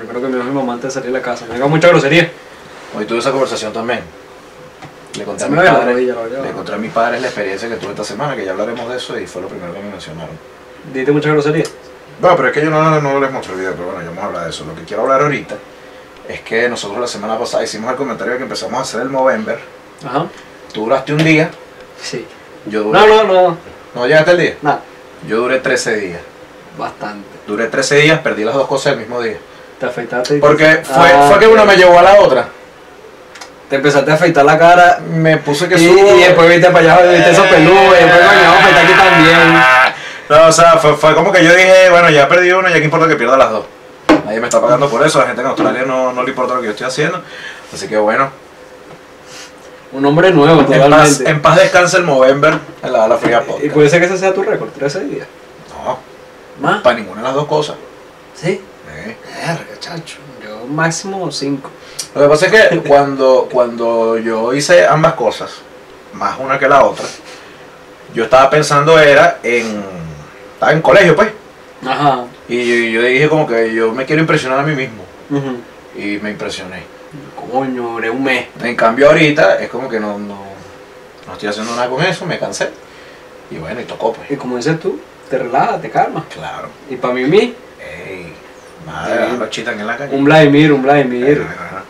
primero que me dijo mi mamá antes de salir de la casa. Me dijo mucha grosería. Hoy tuve esa conversación también. Le conté, Se a me mis ve la padres, rodilla, la verdad. le conté a mis padres la experiencia que tuve esta semana, que ya hablaremos de eso y fue lo primero que me mencionaron. ¿Diste mucha grosería? Bueno, pero es que yo no les mostré el video, pero bueno, ya vamos a hablar de eso. Lo que quiero hablar ahorita es que nosotros la semana pasada hicimos el comentario de que empezamos a hacer el Movember. Ajá. Tú duraste un día, Sí. yo duré... No. ¿No llegaste el día? Nada. Yo duré 13 días. Bastante. Duré 13 días, perdí las dos cosas el mismo día. Te afeitaste. Porque fue que una me llevó a la otra. Te empezaste a afeitar la cara. Me puse que Y subo... después viste para allá, viste esos peludos. Y después coño, vamos a afeitar aquí también. No, o sea, fue como que yo dije, bueno, ya perdí una, ya que importa que pierda las dos. Nadie me está pagando por eso, a la gente en Australia no le importa lo que yo estoy haciendo. Así que bueno, Un hombre nuevo, totalmente. en paz descansa el Movember en la Bala Fría Y Podcast. puede ser que ese sea tu récord, 13 días. No, ¿Más? para ninguna de las dos cosas. Sí. Eh. Verga, chacho. Yo máximo 5. Lo que pasa es que cuando yo hice ambas cosas, más una que la otra, yo estaba pensando estaba en colegio pues, Ajá. y yo dije como que yo me quiero impresionar a mí mismo, Ujú. y me impresioné. Coño, duré un mes. En cambio ahorita es como que no estoy haciendo nada con eso, me cansé, y bueno, y tocó pues. Y como dices tú, te relajas, te calmas. Claro. Y para mí, Ey, madre, los chitan en la calle. un Vladimir. Ajá.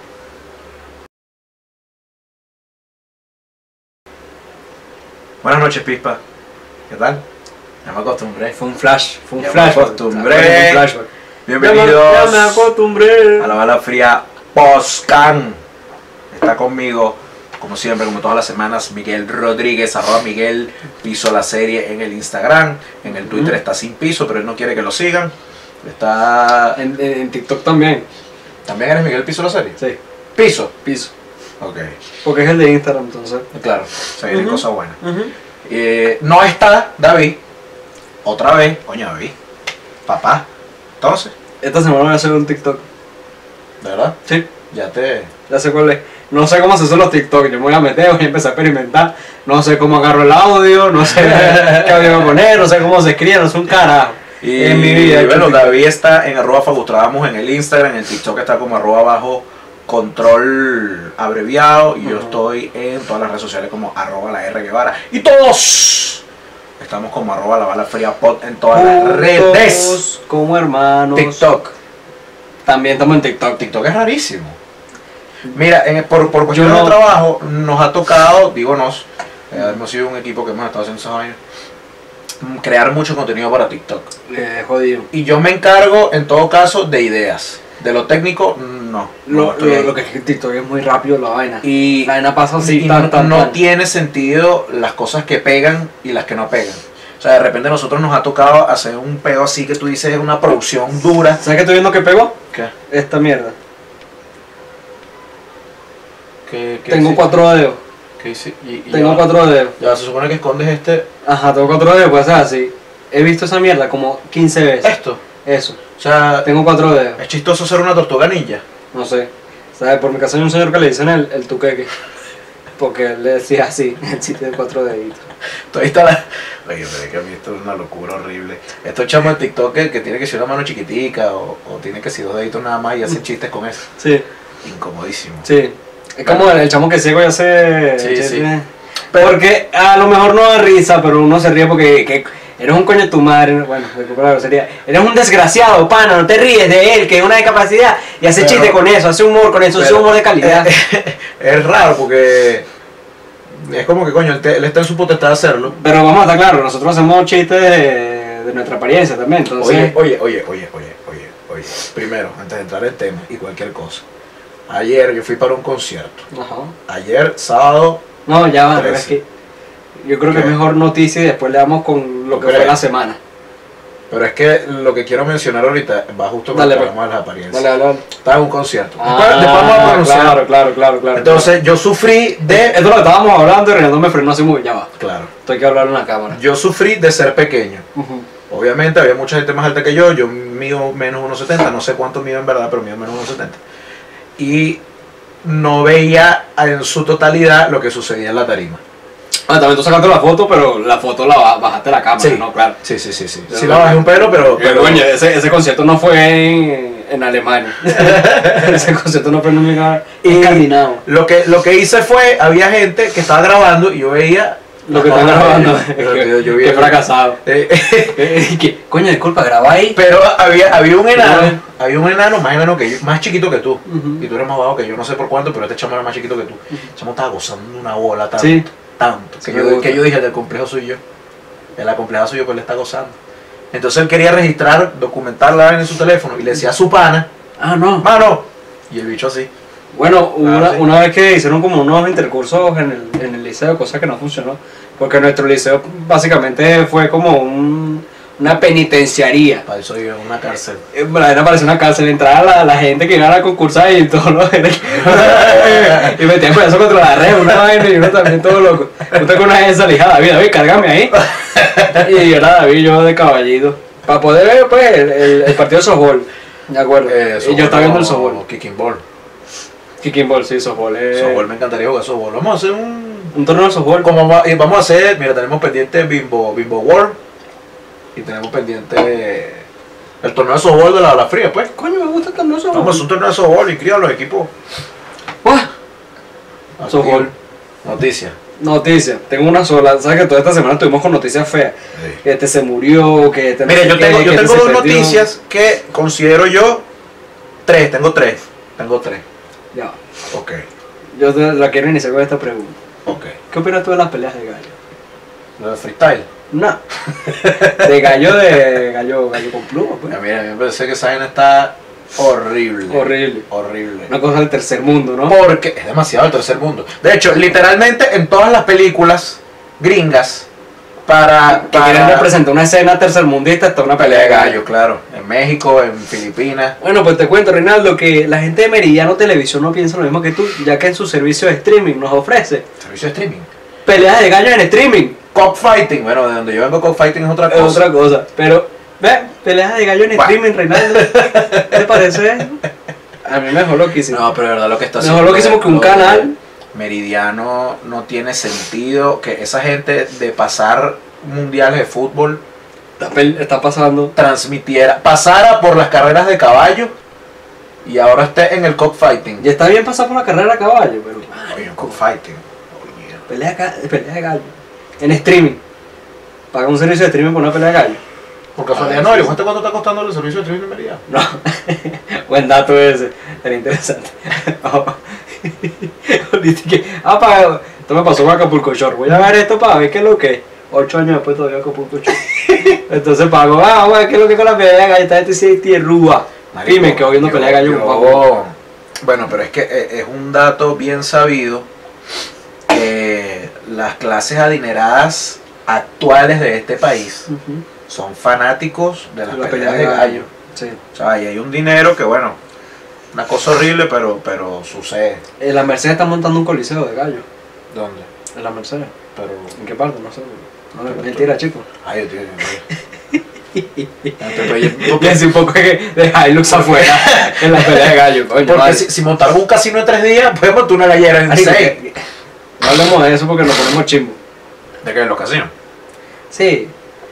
Buenas noches, Pispa. ¿Qué tal? Ya me acostumbré. Fue un flash, fue un Ya me flashback. acostumbré. ¿Te acuerdas? Un flashback. Bienvenidos Ya me acostumbré. a la Bala Fría Poscan. Está conmigo, como siempre, como todas las semanas, Miguel Rodríguez, @Miguel Piso la serie en el Instagram. En el Twitter está sin piso, pero él no quiere que lo sigan. Está... En TikTok también. ¿También eres Miguel Piso la serie? Sí, Piso. piso. Ok. Porque es el de Instagram, entonces. Claro, se vienen Ujú. cosas buenas. No está David. Otra vez. Coño, David. Papá. Entonces, Esta semana voy a hacer un TikTok. ¿de verdad? Sí, Ya te... ya sé cuál es. No sé cómo se hacen los TikTok. Yo me voy a meter, voy a empezar a experimentar. No sé cómo agarro el audio, no sé qué audio voy a poner, no sé cómo se escribe, no sé un carajo. Y En mi vida he hecho bueno, TikTok. David está en @Fagustradamus en el Instagram, en el TikTok está como @control abreviado, y yo estoy en todas las redes sociales como @la R Guevara, y todos estamos como @la Bala Fría Pod en todas las redes. Juntos como hermanos. TikTok. También estamos en TikTok. TikTok es rarísimo. Mira, por cuestiones Yo no- de trabajo nos ha tocado, hemos sido un equipo que hemos estado haciendo esas vainas, crear mucho contenido para TikTok. Jodido. Y yo me encargo, en todo caso, de ideas. De lo técnico, no. No estoy ahí. Lo que es que TikTok es muy rápido la vaina. Y, La vaina pasa así, y tan. no tiene sentido las cosas que pegan y las que no pegan. O sea, de repente a nosotros nos ha tocado hacer un pedo así que tú dices, una producción dura. ¿Sabes qué estoy viendo que pegó? ¿Qué? Esta mierda. ¿Qué Tengo 4 dedos. ¿Qué hice? Tengo 4 dedos. Ya, se supone que escondes Ajá, tengo 4 dedos, pues así. He visto esa mierda como 15 veces. esto. Eso. O sea, Tengo 4 dedos. es chistoso ser una tortuga ninja. No sé. ¿Sabes? Por mi casa hay un señor que le dicen el tuqueque. Porque él le decía así, el chiste de 4 deditos. Ahí está la... Oye, pero es que a mí esto es una locura horrible. Estos chamos de TikTok que tiene que ser una mano chiquitica o tiene que ser 2 deditos nada más y hacen chistes con eso. Sí, Incomodísimo. sí. Es como el chamo que ciego y hace... Sí, sí. Porque a lo mejor no da risa, pero uno se ríe porque eres un coño de tu madre. Bueno, disculpa la grosería. Eres un desgraciado, pana, no te ríes de él, que es una discapacidad. Y hace Pero- chiste con eso, hace humor con eso, hace humor de calidad. Es raro porque es como que coño, él está en su potestad de hacerlo. Pero vamos a estar claros, nosotros hacemos chistes de nuestra apariencia también, entonces... Oye. Primero, antes de entrar en tema y cualquier cosa. Ayer yo fui para un concierto. Ajá. Ayer, sábado. No, ya va, 13. es que yo creo que es ¿Qué? mejor noticia y después le damos con lo ¿Tú que fue crees? la semana. Pero es que lo que quiero mencionar ahorita va justo con Dale, lo que pues. hablamos de las apariencias. Dale. Estaba en un concierto. Después vamos a Ah, pronunciar. claro. Entonces yo sufrí de... Esto es lo que estábamos hablando y Renato me frenó así muy, ya va. Claro. Esto hay que hablar en la cámara. Yo sufrí de ser pequeño. Ujú. Obviamente había mucha gente más alta que yo mido menos 1,70, no sé cuánto mido en verdad, pero mido menos 1,70. Y no veía en su totalidad lo que sucedía en la tarima. Ah, también tú sacaste la foto, pero la foto la bajaste a la cámara, Sí. ¿no? Claro. Sí. Sí la bajé un pelo, pero Coño, ese concierto no fue En Alemania. Ese concierto no fue nunca Y escandinavo. lo que hice fue, había gente que estaba grabando y yo veía Lo que están grabando. yo vi Qué fracasado. Eh, ¿Qué? Coño, disculpa, graba ahí. Pero había un enano más enano que yo, más chiquito que tú. Ujú. Y tú eres más bajo que yo, no sé por cuánto, pero este chamo era más chiquito que tú. El chamo estaba gozando una bola tanto, Sí. tanto. Sí, Que, me yo, gusta. que yo dije, del complejo soy yo. El complejo soy yo, pues él está gozando. Entonces él quería registrar, documentar la vaina en su teléfono y le decía a su pana, Ah, no. mano. Y el bicho así. Bueno, Ah, sí. una vez que hicieron como unos intercursos en el liceo, cosa que no funcionó, porque nuestro liceo básicamente fue como una penitenciaría. Para eso yo en una cárcel. La vaina parecía una cárcel, entraba la gente que iba a concursar y todo lo y metían con eso contra la red, una vaina y uno también todo loco. Usted con una de esas le dije a David, cárgame ahí. Y era David, yo de caballito. Para poder ver pues el partido de softball, de acuerdo. Y yo estaba viendo el softball. Kicking ball. Kicking ball, sí, softball. Softball, me encantaría jugar softball. Vamos a hacer Un torneo de softball. vamos a hacer, mira, tenemos pendiente Bimbo World y tenemos pendiente el torneo de softball de la fría, pues. Coño, me gusta el torneo de softball. Vamos a hacer un torneo de softball, inscriban a los equipos. ¡Buah! Softball. Noticias. Noticias, tengo una sola. ¿Sabes que toda esta semana estuvimos con noticias feas? Que este se murió, que este no Mira, sé yo qué, tengo que este dos se perdió. noticias que considero yo tengo tres. Ya. Ok, La quiero iniciar con esta pregunta. ok. ¿Qué opinas tú de las peleas de gallo? Lo de freestyle. No. De gallo con pluma, pues. Mira, a mí me parece que esa vaina está horrible. Horrible. Horrible. Una cosa del tercer mundo, ¿no? Porque es demasiado el tercer mundo. De hecho, literalmente en todas las películas gringas, Que quieren representar una escena tercermundista, está una pelea de gallo, claro. En México, en Filipinas. Bueno, pues te cuento, Reinaldo, que la gente de Meridiano Televisión no piensa lo mismo que tú, ya que en su servicio de streaming nos ofrece Servicio de streaming. peleas de gallo en streaming. Cockfighting, bueno, de donde yo vengo, cockfighting es otra Es cosa. otra cosa, pero, ve, peleas de gallo en Bueno. streaming, Reinaldo. ¿Qué te parece? A mí me dejó loquísimo. No, pero de verdad lo que está Mejor loquísimo que un lo de canal. Meridiano no tiene sentido que esa gente de pasar mundiales de fútbol Está pasando. pasara por las carreras de caballo y ahora esté en el cockfighting. Ya está bien pasar por la carrera a caballo, pero. Oye, cockfighting. Pelea de gallo. En streaming. Paga un servicio de streaming por una pelea de gallo. Por casualidad, no, ¿cuánto está costando el servicio de streaming de Meridiano? No. Buen dato ese. Era interesante. Esto me pasó con Acapulco Shore. Voy a ver esto para ver qué es lo que es. 8 años después todavía Acapulco Shore. Entonces pago, güey, ¿qué es lo que es con la pelea de gallo? Esta gente sí es tierrúa. Y me quedo viendo pelea de gallo con Paco. Bueno, pero es que es un dato bien sabido que las clases adineradas actuales de este país Ujú. son fanáticos de las La peleas de gallo. Sí. O sea, ahí hay un dinero que, bueno, una cosa horrible, pero sucede. En la Mercedes está montando un coliseo de gallo. ¿Dónde? En la Mercedes. Pero. ¿En qué parte? No sé. No, Pero mentira, chico. Ay, Dios mío. Y así un poco de Hilux afuera en la pelea de gallo, coño. Porque vale. si montamos un casino en 3 días, podemos montar una gallera en Así 6. que, no hablemos de eso porque nos ponemos chimbo. ¿De qué? ¿En los casinos? Sí.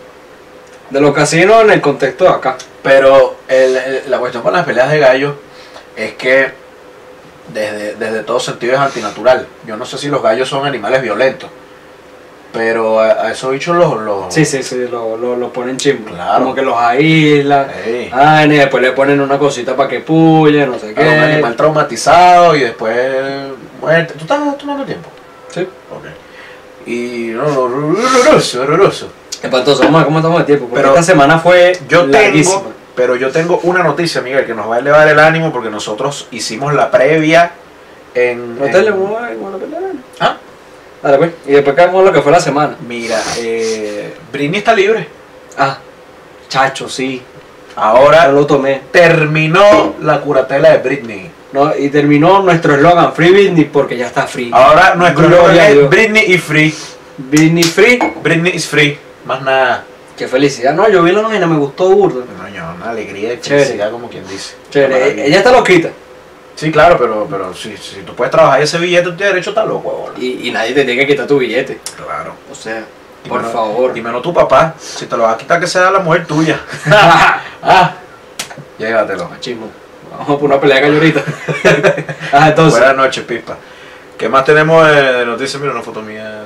De los casinos en el contexto de acá. Pero la cuestión con las peleas de gallo es que desde todo sentido es antinatural. Yo no sé si los gallos son animales violentos, pero a esos bichos los Sí, lo ponen chimbo. Claro. Como que los aíslan. Ey. Y después le ponen una cosita para que puye, no sé a un animal qué. traumatizado y después muerte. ¿Tú estás tomando tiempo? Sí. Ok. Y no, horroroso. Entonces, vamos a ver cómo estamos de tiempo. Porque Pero esta semana fue Yo larguísima. tengo una noticia, Miguel, que nos va a elevar el ánimo porque nosotros hicimos la previa en... ¿No te le vamos a la pelea? ¿Ah? Dale, pues. Y después caemos en lo que fue la semana. Mira, Britney está libre. Ah, chacho, sí. Ahora Yo lo tomé. terminó la curatela de Britney. No, y terminó nuestro eslogan Free Britney porque ya está free. Ahora nuestro Gloria nombre a es Dios. Britney y Free. Britney Free. Britney is free. Más nada. Qué felicidad. No, yo vi la nómina, me gustó burdo. Coño, una alegría y Chévere. felicidad como quien dice. Chévere, Maravilla. ella está loquita. Sí, claro, pero si tú puedes trabajar ese billete, tú tienes derecho a estar loco, huevón. Y nadie te tiene que quitar tu billete. Claro. O sea, Y por menos- favor. Y menos tu papá. Si te lo vas a quitar, que sea la mujer tuya. Ah, llévatelo. Machismo. Vamos a poner una pelea de gallo ahorita. Ajá, entonces. Buenas noches, Pipa. ¿Qué más tenemos de noticias? Mira, una foto mía.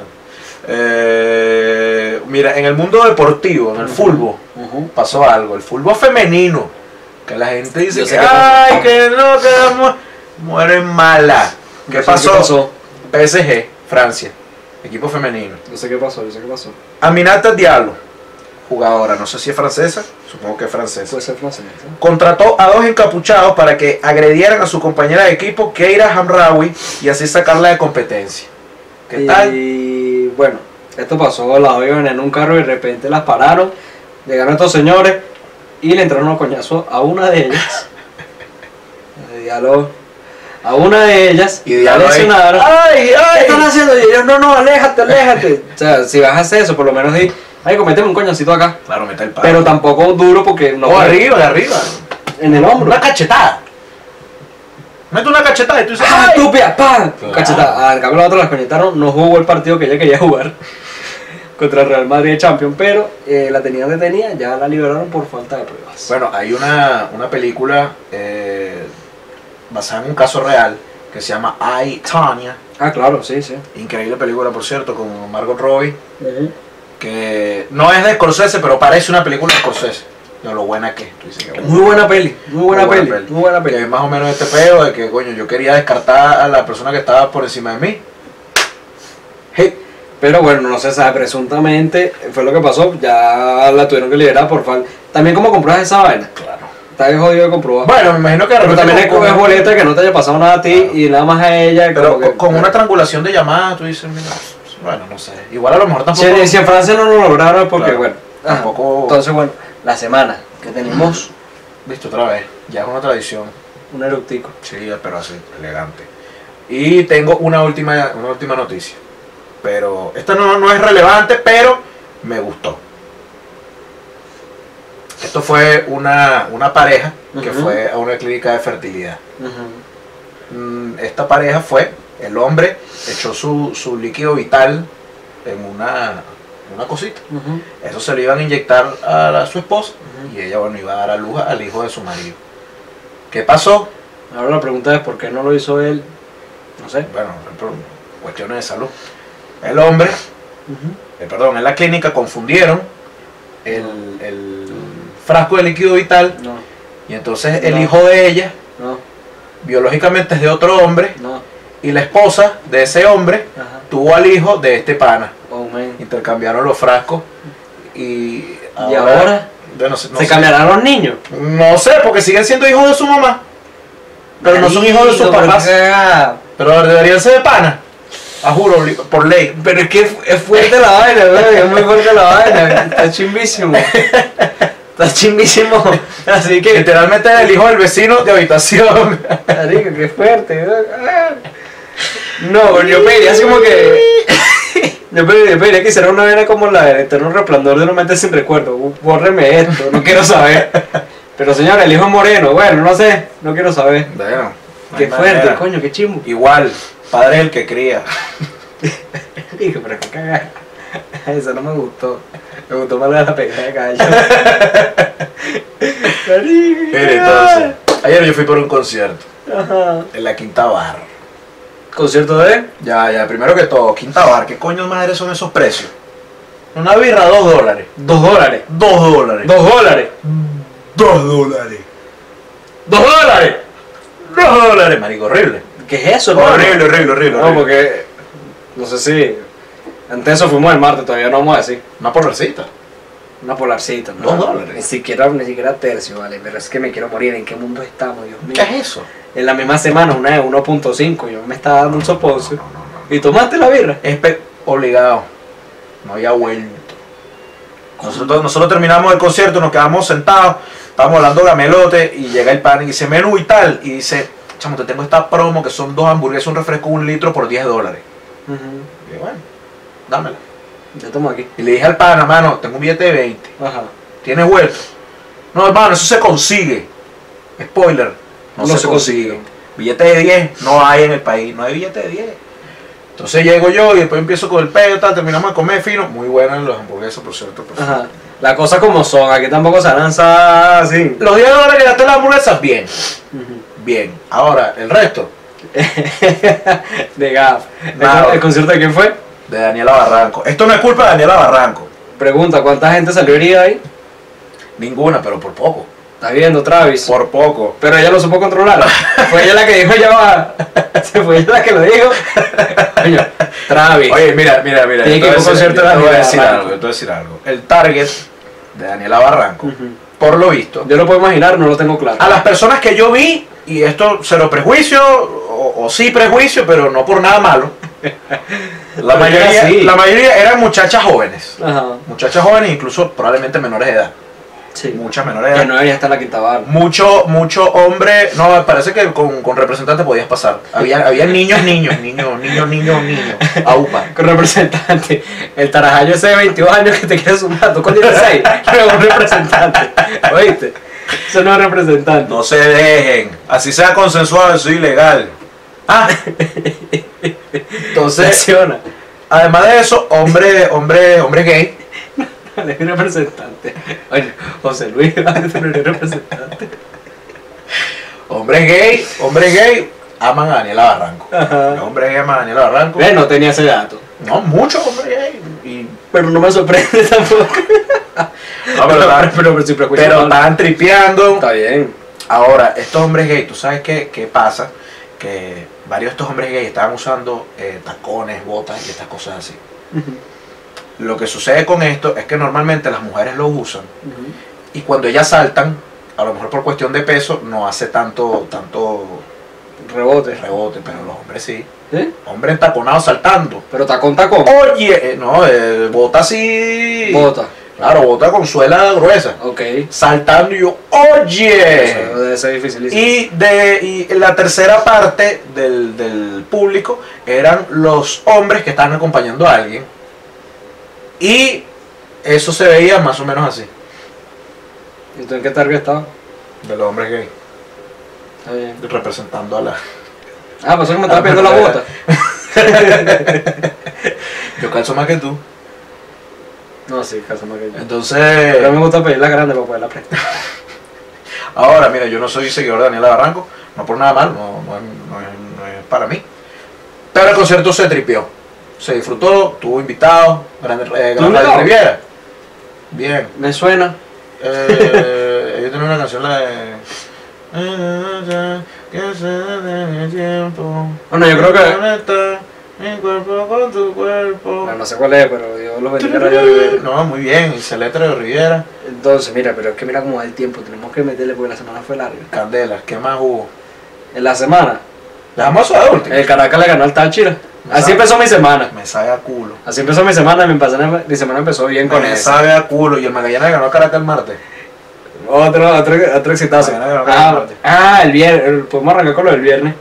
Mira, en el mundo deportivo, en el fútbol, pasó algo. El fútbol femenino. Que la gente dice Yo sé que, qué pasó. ay, que no, que mueren mala. ¿Qué Yo sé pasó? qué pasó. PSG, Francia, equipo femenino. Yo sé qué pasó, yo sé qué pasó. Aminata Diallo, jugadora, no sé si es francesa, supongo que es francesa. Puede ser francés. Contrató a dos encapuchados para que agredieran a su compañera de equipo, Keira Hamraoui, y así sacarla de competencia. ¿Qué tal? Y bueno, esto pasó, las dos iban en un carro y de repente las pararon, llegaron estos señores y le entraron unos coñazos a una de ellas. A una de ellas Y la Diallo ahí, lesionaron. ¡ay, ¿Qué ay! están haciendo? Y ellos, no, aléjate. O sea, si vas a hacer eso, por lo menos di, ay, cométeme un coñacito acá. Claro, mete el palo. Pero tampoco duro porque no. O arriba, de arriba. En el hombro. Una cachetada. Mete una cachetada y tú dices, ¡Ah, ¡ay! estúpida! ¡Pam! Claro. Cachetada. Al cambio la otra las conectaron, no jugó el partido que ella quería jugar contra el Real Madrid de Champions, pero la tenían detenida, ya la liberaron por falta de pruebas. Bueno, hay una película basada en un caso real que se llama I, Tonya. Ah, claro, sí. Increíble película, por cierto, con Margot Robbie. Que no es de Scorsese, pero parece una película de Scorsese. De lo buena que es. Tú dices que Muy buena peli, muy buena peli. Que es más o menos este peo de que, coño, yo quería descartar a la persona que estaba por encima de mí. Hey. Pero bueno, no se sabe, presuntamente fue lo que pasó, ya la tuvieron que liberar por falta. También como compras esa vaina. Claro. Está bien jodido de comprobar. Bueno, me imagino que de pero repente también es boleta que no te haya pasado nada a ti Claro. y nada más a ella. Pero como que, con una triangulación de llamadas, tú dices, mira, bueno, no sé. Igual a lo mejor tampoco. si en Francia no lo lograron porque, Claro. bueno, ajá. Tampoco. Entonces, bueno, la semana que tenemos Listo, otra vez. Ya es una tradición. un eructico. Sí, pero así, elegante. Y tengo una última noticia. Pero esta no es relevante, pero me gustó. Esto fue una pareja que Ujú. fue a una clínica de fertilidad. Esta pareja el hombre echó su líquido vital en una cosita. Eso se lo iban a inyectar a su esposa y ella, bueno, iba a dar a luz al hijo de su marido. ¿Qué pasó? Ahora la pregunta es por qué no lo hizo él. No sé. Bueno, por cuestiones de salud. El hombre, en la clínica confundieron el frasco de líquido vital No, y entonces el No. hijo de ella no, biológicamente es de otro hombre no. y la esposa de ese hombre Ajá. tuvo al hijo de este pana. Oh, man. Intercambiaron los frascos y ahora? Bueno, no ¿Se sé. cambiarán los niños? No sé, porque siguen siendo hijos de su mamá. Pero no son hijos de sus papás. Pero deberían ser de pana. A juro, por ley. Pero es que es fuerte la vaina, güey. Es muy fuerte la vaina. Está chimbísimo. Está chimbísimo. Así que. Literalmente es el hijo del vecino de habitación. Marico, qué fuerte. No, yo pediría así como que. Yo pediría que hiciera una vaina como la del eterno resplandor de una mente sin recuerdo. Bórreme esto, no quiero saber. Pero señora, el hijo es moreno. Bueno, no sé, no quiero saber. Bueno, no Qué hay fuerte, manera. coño, qué chimbo. Igual, padre es el que cría. Dijo, pero qué cagada. Eso no me gustó. Me gustó más la pegada de gallo. Mire, entonces, ayer yo fui por un concierto Ajá. en la Quinta Bar. Concierto de. Ya, primero que todo, Quinta Bar, ¿qué coño madre son esos precios? Una birra, $2. $2. $2. $2. $2. $2. $2, marico, horrible. ¿Qué es eso, hermano? Horrible. No, porque. No sé si. Antes de eso fuimos el martes, todavía no vamos a decir. Una porracita. Una polarcita, ¿no? $2. Ni siquiera tercio, vale. Pero es que me quiero morir. ¿En qué mundo estamos, Dios mío? ¿Qué es eso? En la misma semana, una de 1.5. Yo me estaba dando un soponcio. ¿Y tomaste la birra? Obligado. No había vuelto. Nosotros terminamos el concierto, nos quedamos sentados, estábamos hablando gamelote y llega el pan y dice menú y tal. Y dice, chamo, te tengo esta promo que son 2 hamburguesas, un refresco, 1 litro por $10. Y yo, bueno, dámela. Ya tomo aquí. Y le dije al pana, mano, tengo un billete de 20. Ajá. ¿Tienes vuelto? No, hermano, eso se consigue. Spoiler, no No se se consigue. consigue. Billete de 10 no hay en el país, no hay billete de 10. Entonces llego yo y después empiezo con el pedo, tal, terminamos de comer fino. Muy buenas las hamburguesas, por cierto. Ajá. Las cosas como son, aquí tampoco se lanza así. Los $10 que gasté en las hamburguesas, bien. Bien. Ahora, el resto, De Gap. Nada. ¿El concierto de quién fue? de Daniela Barranco. Esto no es culpa de Daniela Barranco. Pregunta, ¿cuánta gente salió herida ahí? Ninguna, pero por poco. Está viendo, Travis. Por poco. Pero ella lo supo controlar. Fue ella la que dijo, ya va. Fue ella la que lo dijo. Coño, Travis. Oye, mira. Tiene que ir a un concierto de te voy a Daniela decir Barranco. algo, te voy a decir algo. El target de Daniela Barranco, por lo visto, Yo lo puedo imaginar, no lo tengo claro. a las personas que yo vi, y esto cero prejuicio, o sí prejuicio, pero no por nada malo, la Pero era así. mayoría eran muchachas jóvenes. Ajá. Muchachas jóvenes, incluso probablemente menores de edad. Sí. Muchas menores de Que edad. no debería estar en la quinta barra. Mucho hombre, no, me parece que con representantes podías pasar. Había niños, a UPA. Con representante. El tarajayo ese de 22 años que te quiere sumar, tú con 16. Luego un representante. ¿Oíste? Eso no es representante. No se dejen, así sea consensuado, eso es ilegal. Ah, entonces, Funciona. además de eso, hombre gay, Dale, un representante. Oye, José Luis, dale, tú no eres representante. hombre gay, aman a Daniela Barranco. Ajá. Los hombres gay aman a Daniela Barranco. Ve, no tenía ese dato. No, muchos hombres gay. Pero no me sorprende tampoco. No, pero sin prejuicio. pero no. están tripeando. Está bien. Ahora, estos hombres gay, ¿tú sabes qué pasa? Que varios de estos hombres gay estaban usando tacones, botas y estas cosas así. Lo que sucede con esto es que normalmente las mujeres lo usan y cuando ellas saltan, a lo mejor por cuestión de peso, no hace tanto Rebote. rebote, pero los hombres sí. ¿Sí? Hombres entaconados saltando. Pero tacón, tacón. Oye, no, bota así. Bota. Claro, bota con suela gruesa. Ok. Saltando y yo, oye. Eso debe ser dificilísimo. Y la tercera parte del público eran los hombres que estaban acompañando a alguien. Y eso se veía más o menos así, ¿Y tú en qué target estabas? de los hombres gay, Está bien. representando a la... Ah, pues eso que me estaba pidiendo la bota. Yo calzo más que tú. No, sí, caso más que yo. Pero Entonces, me gusta pedir la grande para poderla prestar. ahora, mira, yo no soy seguidor de Daniela Barranco, no por nada mal, no es para mí. Pero el concierto se tripió, se disfrutó, tuvo invitados, Gran invitado? Riviera. Bien. Me suena. Ellos tienen una canción, la de... Bueno, yo creo que... Conecta mi cuerpo con tu cuerpo. Bueno, no sé cuál es, pero Dios los bendiga, Radio Rivera. No, muy bien, se letra de Riviera. Entonces, mira, pero es que mira cómo va el tiempo. Tenemos que meterle porque la semana fue larga. Candela, ¿qué más hubo? En la semana, Dejamos eso de último. el Caracas le ganó al Táchira. Así empezó mi semana. Me sabe a culo. Así empezó mi semana. Mi semana empezó bien con Me eso. sabe a culo. Y el Magallanes ganó a Caracas el martes. Otro exitazo. Mañana ganó El viernes. Podemos arrancar con lo del viernes.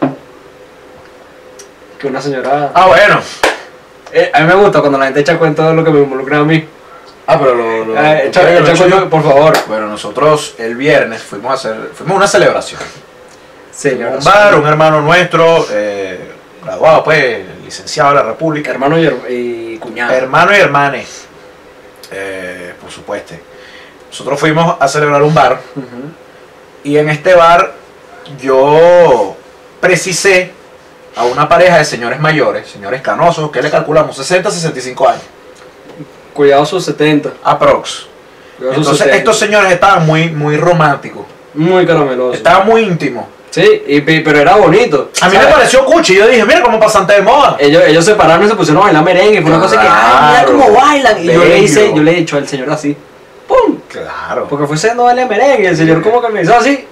Que una señora. Ah, bueno. A mí me gusta cuando la gente echa cuenta de lo que me involucra a mí. Ah, pero Echa cuenta, por favor. Bueno, nosotros el viernes fuimos a una celebración. Señora. Un bar, un hermano nuestro, graduado pues, licenciado de la República. Hermano y cuñado. Hermano y hermanes, por supuesto. Nosotros fuimos a celebrar un bar Ujú. y en este bar yo precisé a una pareja de señores mayores, señores canosos, que le calculamos 60, 65 años, Cuidado sus 70. aprox. Cuidado sus Entonces 70. estos señores estaban muy románticos, Muy carameloso. estaban muy íntimos. Sí, pero era bonito. A mí me ¿sabes? pareció cuchi, yo dije, mira cómo pasante de moda. Ellos se pararon y se pusieron a bailar merengue. Fue una cosa que, ay, mira Claro. cómo bailan. Y Bello. yo le he dicho al señor así, ¡pum! Claro. Porque fue siendo baile merengue. Y el señor como que me hizo así.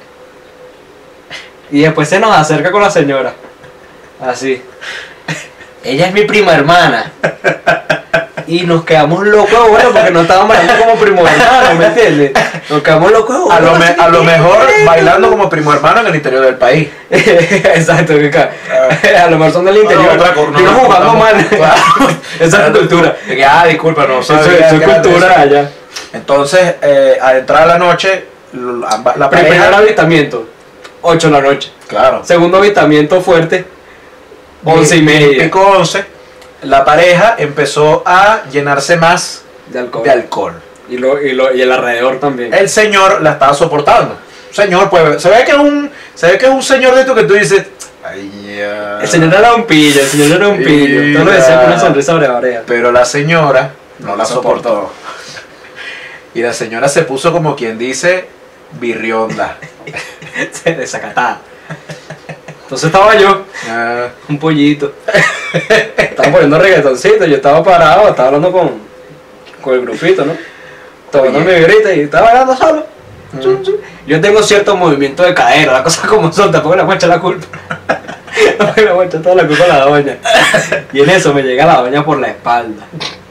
Y después se nos acerca con la señora. Así. Ella es mi prima hermana. Y nos quedamos locos, bueno, porque no estábamos bailando como primo hermano, ¿me entiendes? Nos quedamos locos. A lo, bueno, a lo así, mejor ¿qué? bailando como primo hermano en el interior del país. Exacto, a lo mejor son del interior. Estamos jugando mal. Esa es cultura. Disculpa, no Eso sabía es que era de cultura eso. allá. Entonces, al entrar a la noche, la Primer pareja... avistamiento, 8 de la noche. Claro. Segundo avistamiento fuerte, 11:30. Pico 11. La pareja empezó a llenarse más De alcohol. de alcohol. Y el alrededor también. El señor la estaba soportando. Señor, pues, se ve que es un señor de esto que tú dices, ay, ya. El señor era un pillo, el señor era un pillo. Todo lo decía con una sonrisa oreja. Pero la señora no la soportó. Y la señora se puso como quien dice, birrionda. Se desacatada. Entonces estaba yo, Ah, un pollito. Estaba poniendo reggaetoncito, yo estaba parado, estaba hablando con el grupito, ¿no? Tomando mi birrita y estaba bailando solo. Yo tengo cierto movimiento de cadera, la cosa como son, tampoco le voy a echar la culpa. No le voy a echar toda la culpa a la doña. Y en eso me llega la doña por la espalda.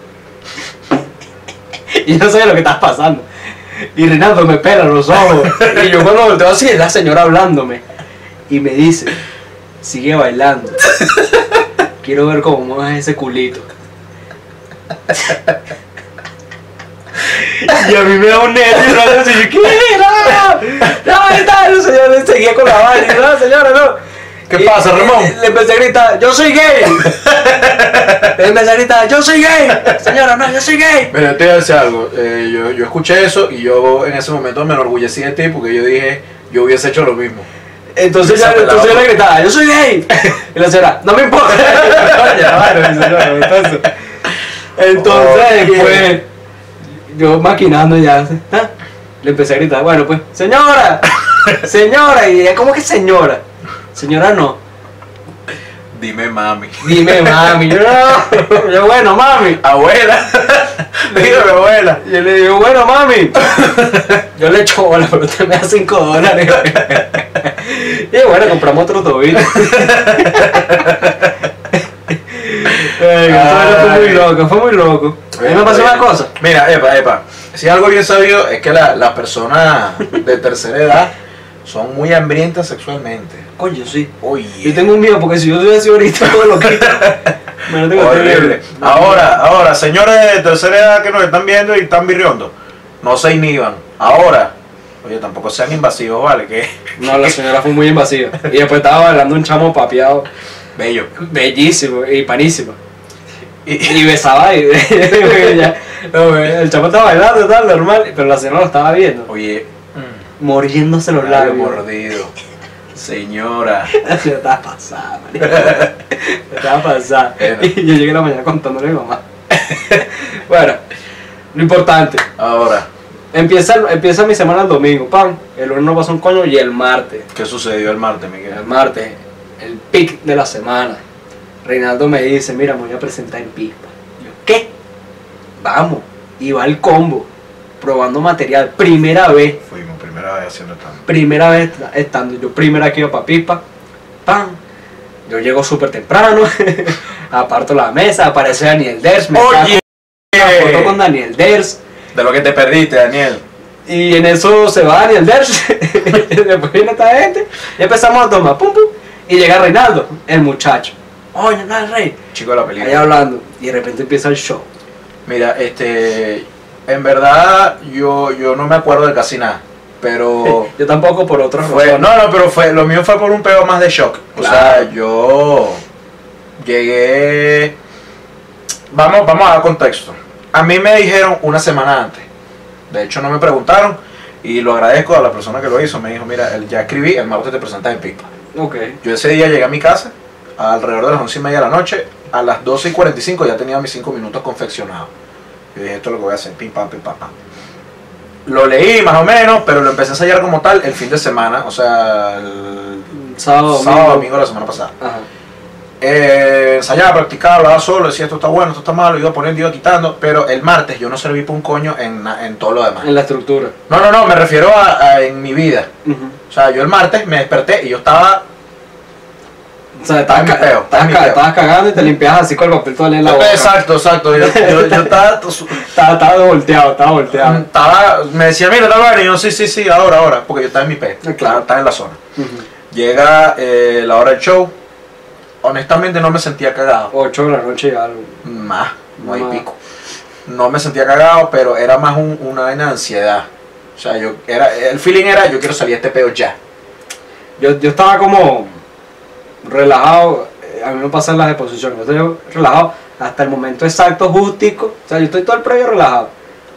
Y yo no sabía lo que estaba pasando. Y Reinaldo me pela los ojos. Y yo cuando volteo así, es la señora hablándome. Y me dice, sigue bailando. Quiero ver cómo mueves ese culito. Y a mí me da un nervio, ¿no? Y yo, ¿qué era? No, está, el señor seguía con la vaina. Y yo, no, señora, no. ¿Qué pasa, Ramón? Le empecé a gritar, yo soy gay. Le empecé a gritar, yo soy gay. Señora, no, yo soy gay. Mira, te voy a decir algo. Yo escuché eso y yo en ese momento me enorgullecí de ti porque yo dije, yo hubiese hecho lo mismo. Entonces yo le gritaba, yo soy gay. Y la señora, no me importa. Ya, bueno, señora, entonces pues, yo maquinando ya, ¿ah? Le empecé a gritar, bueno pues, señora, señora, y ella, ¿cómo que señora? Señora no. Dime mami. Dime mami, yo no, yo bueno mami. Abuela. Dígame abuela. Y yo le digo, bueno mami. Yo le echo bola, pero usted me da $5. Y bueno, compramos otro tobito. Fue muy loco, fue muy loco. A mí me pasó una cosa. Mira, epa. Si algo bien sabido es que las personas de tercera edad son muy hambrientas sexualmente. Coño, sí. Oye. Yo tengo un miedo porque si yo estoy así ahorita todo lo que me lo tengo horrible. Ahora, señores de tercera edad que nos están viendo y están birriondo, no se inhiban. Ahora, oye, tampoco sean invasivos, ¿vale? Que no, la señora fue muy invasiva. Y después estaba bailando un chamo papeado. bello. Bellísimo y panísimo. Y besaba y ya, no, el chamo estaba bailando tal, normal, pero la señora lo estaba viendo. Oye, moriéndose los labio labios. mordido. Señora. La señora estaba pasada, marico. Estaba pasada. Y yo llegué en la mañana contándole a mi mamá. Bueno, lo importante. Ahora, Empieza mi semana el domingo, pam. El lunes no pasó un coño y el martes. ¿qué sucedió el martes, Miguel? El martes, el pic de la semana. Reinaldo me dice, mira, me voy a presentar en Pispa. Yo, ¿qué? Vamos. Y va el combo. Probando material. Primera vez. Fuimos primera vez haciendo tanto. Primera vez estando. Yo primera que iba para Pispa. Pam. Yo llego súper temprano. Aparto la mesa. Aparece Daniel Ders. Me Oye. saco una foto con Daniel Ders. De lo que te perdiste, Daniel. Y en eso se va Daniel Ders. Después viene esta gente. Y empezamos a tomar. Pum, pum. Y llega Reinaldo, el muchacho. Oye, no, el rey. Chico de la película. Ahí hablando. Y de repente empieza el show. Mira, en verdad yo no me acuerdo de casi nada, pero Yo tampoco por otras fue, razones. pero lo mío fue por un pedo más de shock. O Claro. sea, yo llegué, vamos a dar contexto. A mí me dijeron una semana antes. De hecho no me preguntaron y lo agradezco a la persona que lo hizo. Me dijo, mira, ya escribí, el martes te presentas en Pispa. Ok. Yo ese día llegué a mi casa alrededor de las 11:30 de la noche. A las 12:45 ya tenía mis 5 minutos confeccionados. Yo dije, esto es lo que voy a hacer, pim pam, pim pam, pam. Lo leí más o menos, pero lo empecé a ensayar como tal el fin de semana, o sea, el Sábado, domingo de la semana pasada. Ajá. Ensayaba, practicaba, hablaba solo, decía esto está bueno, esto está malo, iba poniendo, iba quitando, pero el martes yo no serví por un coño en todo lo demás. En la estructura. No, me refiero a en mi vida. Ujú. O sea, yo el martes me desperté y yo estaba... O sea, Estaba en mi peo, estaba en mi peo. estabas cagando y te limpiabas así con el papel toalé en la boca. Exacto. Yo estaba... Estaba volteado. Me decía, mira, tal vaina, y yo, sí, ahora, porque yo estaba en mi P, Claro. estaba en la zona. Ujú. Llega la hora del show, honestamente no me sentía cagado, 8 de la noche y algo. más, no hay Más. pico. No me sentía cagado, pero era más una vaina de ansiedad. O sea, el feeling era, yo quiero salir de este peo ya. Yo estaba como relajado. A mí me pasan las exposiciones. Yo estoy relajado hasta el momento exacto, justico. O sea, yo estoy todo el previo relajado.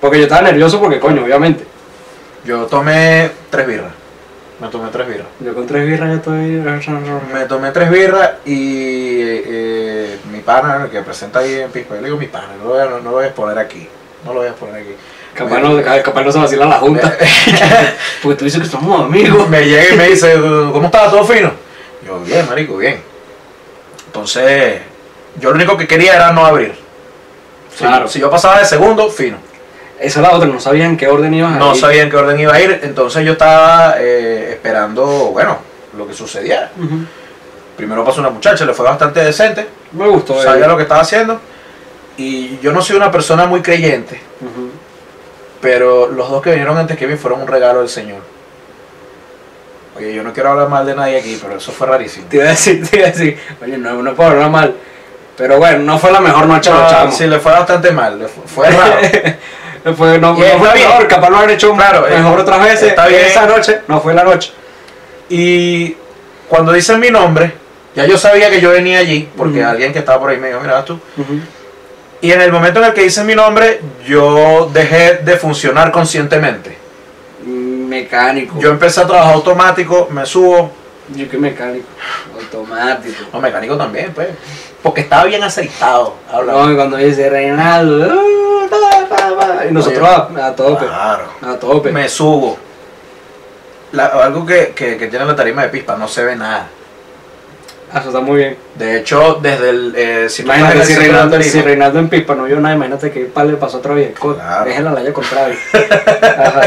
Porque yo estaba nervioso porque, coño, obviamente. Yo tomé 3 birras. Me tomé 3 birras. Yo con 3 birras ya estoy... Me tomé 3 birras y mi pana, el que presenta ahí en Pispa, yo le digo mi pana, no lo voy a exponer aquí. No lo voy a exponer aquí. Capaz no se vacila la junta. Porque tú dices que somos amigos. Me llega y me dice, ¿cómo estaba? ¿Todo fino? Yo, bien, marico, bien. Entonces, yo lo único que quería era no abrir. Claro. Si yo pasaba de segundo, fino. Esa es la otra, no sabían en qué orden ibas a ir. No sabía en qué orden iba a ir, entonces yo estaba esperando, bueno, lo que sucediera. Ujú. Primero pasó una muchacha, le fue bastante decente, Me gustó. sabía lo que estaba haciendo. Y yo no soy una persona muy creyente, Ujú. pero los dos que vinieron antes que mí fueron un regalo del Señor. Oye, yo no quiero hablar mal de nadie aquí, pero eso fue rarísimo. Te iba a decir, oye, no puedo hablar mal. Pero bueno, no fue la mejor noche a los chamos. Sí, le fue bastante mal, fue raro. No fue la mejor, capaz lo han hecho mejor otras veces. Está bien. Esa noche no fue la noche. Y cuando dicen mi nombre, ya yo sabía que yo venía allí, porque Ujú. alguien que estaba por ahí me dijo, mira tú. Y en el momento en el que dicen mi nombre, yo dejé de funcionar conscientemente. Mecánico. Yo empecé a trabajar automático, me subo. Yo que mecánico. Automático. No, mecánico también, pues. Porque estaba bien aceitado. Habla. No, y cuando dice Reinaldo, y nosotros a tope. Claro. A tope. Me subo. Algo que tiene la tarima de Pispa, no se ve nada. Eso está muy bien. De hecho, desde el... si tú Imagínate estás en si el centro de la Reinaldo, tarima- si Reinaldo en Pispa no vio nada, imagínate que par le pasó otra vez. Claro. Déjela la haya contrario. Ajá.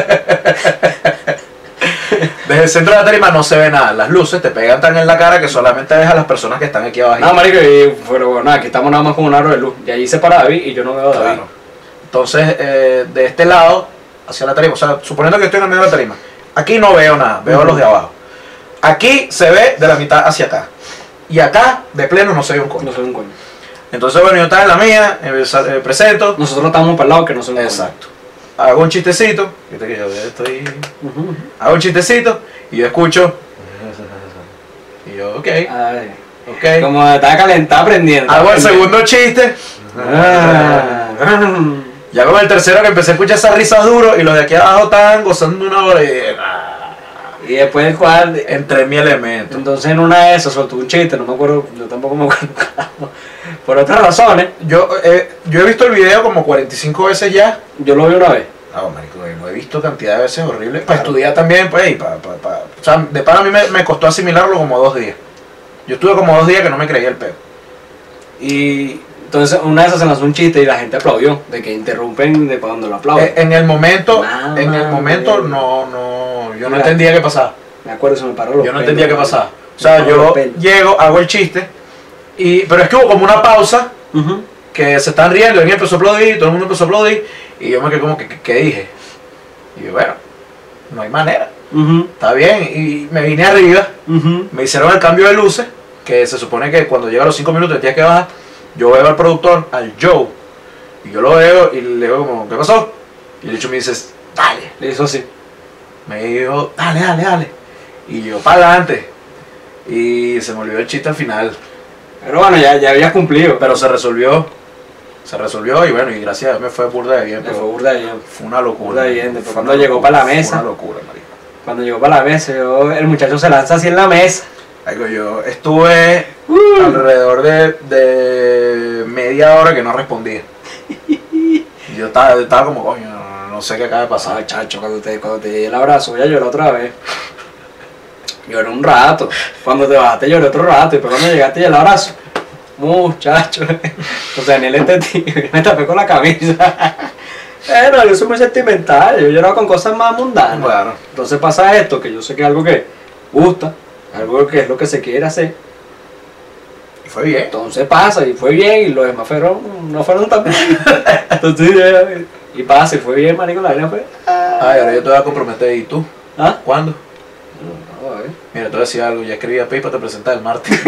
Desde el centro de la tarima no se ve nada. Las luces te pegan tan en la cara que solamente ves a las personas que están aquí abajo. No, marico, pero bueno, aquí estamos nada más con un aro de luz. Y allí se para David y yo no veo a David. Claro. Entonces, de este lado, hacia la tarima, o sea, suponiendo que estoy en el medio de la tarima, aquí no veo nada, veo a los de abajo. Aquí se ve de la mitad hacia acá. Y acá, de pleno, no se ve un coño. No soy un coño. Entonces, bueno, yo estaba en la mía, presento. Nosotros estamos para el lado que no soy un coño. Exacto. Hago un chistecito. Viste que yo estoy... Ujú. Hago un chistecito y yo escucho. Y yo, ok, Ay, ok. como estaba calentado aprendiendo. Hago el segundo chiste. Ah. Ya con el tercero que empecé a escuchar esas risas duro y los de aquí abajo estaban gozando una hora y dije, Y después el cual. entré en mi elemento. Entonces en una de esas soltó un chiste, no me acuerdo, yo tampoco me acuerdo. Por otras razones, Yo he visto el video como 45 veces ya. yo lo vi una vez. No, marico, lo he visto cantidad de veces horrible. Para estudiar también, pues, y o sea, de para a mí me costó asimilarlo como 2 días. Yo estuve como 2 días que no me creía el peo. Y entonces una de esas se lanzó un chiste y la gente aplaudió, de que interrumpen de cuando lo aplauden. En el momento, Mamá, yo no Mira. entendía qué pasaba. Me acuerdo, se me paró los Yo no pelos, entendía qué mano. pasaba. O Me sea, paró los yo pelos. llego, hago el chiste, pero es que hubo como una pausa, Ujú. que se están riendo, alguien empezó a aplaudir, todo el mundo empezó a aplaudir, y yo me quedé como que, ¿qué dije? Y yo, bueno, no hay manera, Ujú. está bien, y me vine arriba, Ujú. me hicieron el cambio de luces, que se supone que cuando llega a los 5 minutos tienes que bajar, yo veo al productor, al Joe, y yo lo veo y le digo como, ¿qué pasó? Y el hecho me dice, dale, Le hizo así. me dijo, dale, y yo, para adelante, y se me olvidó el chiste al final. Pero bueno, ya habías cumplido. Pero se resolvió y bueno, y gracias a Dios me fue burda de bien, Le fue pero burda de bien. fue una locura. burda de bien, después Fue cuando una llegó locura, para la mesa. Fue una locura, marico. Cuando llegó para la mesa, el muchacho se lanza así en la mesa. Marico, yo estuve alrededor de media hora que no respondía. Y yo estaba como, coño, no sé qué acaba de pasar. Ay, chacho, cuando te di el abrazo, voy a llorar otra vez. Lloré un rato. Cuando te bajaste lloré otro rato. Y después cuando llegaste y el abrazo. Muchacho. O sea, en el me tapé con la camisa. Pero yo soy muy sentimental. Yo lloro con cosas más mundanas. Bueno, Entonces pasa esto, que yo sé que es algo que gusta. Algo que es lo que se quiere hacer. y fue bien. Entonces pasa y fue bien. Y los demás no fueron tan bien. Entonces, y pasa y fue bien, marico. La vaina fue. Ay, ahora yo te voy a comprometer. ¿Y tú? ¿Ah? ¿Cuándo? No, a ver. Mira, te voy a decir algo. Ya escribí a Pipa, te presentas el martes.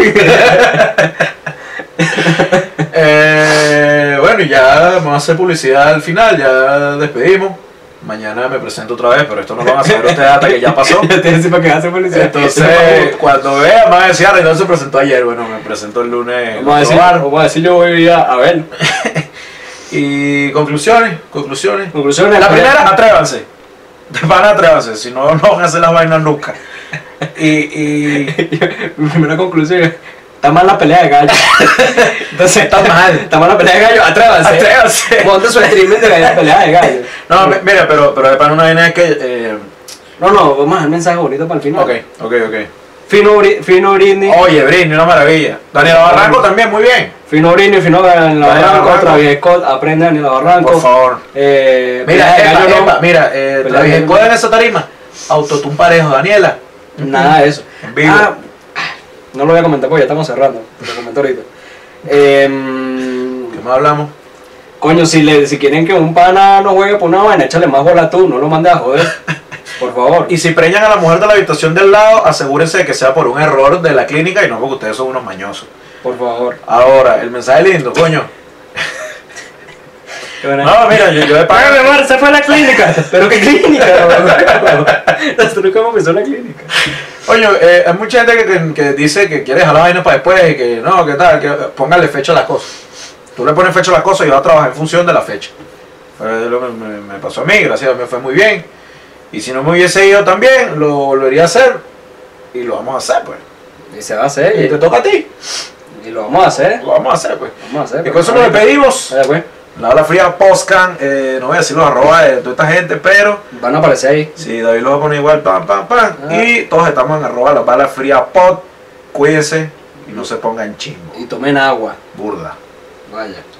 Bueno, y ya vamos a hacer publicidad al final. Ya despedimos. Mañana me presento otra vez, pero esto no lo van a saber ustedes hasta que ya pasó. Ya te decía para que hace publicidad. Entonces, cuando vean, van a decir, Reinaldo se presentó ayer. Bueno, me presentó el lunes. en Vamos a otro decir, bar. vamos a decir, yo voy a ver. Y conclusiones. Conclusiones. La primera, atrévanse. Van a atrévanse, si no, no van a hacer las vainas nunca. Y Mi primera conclusión es: está mal la pelea de gallo. Entonces, está mal la pelea de gallo, atrévanse. Monte su streaming de la pelea de gallo. no, mira, pero de pana una vaina es que. No, vamos a dejar el mensaje bonito para el final. Ok. Fino Britney. Oye, Britney, una maravilla. Daniela Barranco también, muy bien. Fino Britney, Fino Daniela Barranco, Travis Scott, aprende Daniela Barranco. Por favor. Mira, Travis Scott en esa tarima. Autotune parejo, Daniela. Nada de eso. En vivo. No lo voy a comentar porque ya estamos cerrando. Lo comento ahorita. ¿Qué más hablamos? Coño, si quieren que un pana no juegue por una vaina, échale más bola tú, no lo mandes a joder. Por favor. Y si preñan a la mujer de la habitación del lado, asegúrense de que sea por un error de la clínica y no porque ustedes son unos mañosos. Por favor. Ahora, el mensaje lindo, coño. No, mira, yo de pana. Págame, Mar, se fue a la clínica. ¿Pero qué clínica? Nosotros nunca hemos pensado en la clínica. Coño, hay mucha gente que dice que quiere dejar la vaina para después y que no, que tal, que póngale fecha a las cosas. Tú le pones fecha a las cosas y vas a trabajar en función de la fecha. Lo que me pasó a mí, gracias a Dios me fue muy bien. Y si no me hubiese ido también, lo volvería a hacer. Y lo vamos a hacer, pues. Y se va a hacer. Y te toca a ti. Y lo vamos a hacer. Lo vamos a hacer, pues. Vamos a hacer. Y con eso nos despedimos. Pues. La Habla Fría Postcan, no voy a decir los arrobas de toda esta gente, pero van a aparecer ahí. Sí, David lo va a poner igual, pam. Y todos estamos en arroba la Habla Fría Pod. Cuídense y no se pongan chimbo. Y tomen agua. Burda. Vaya.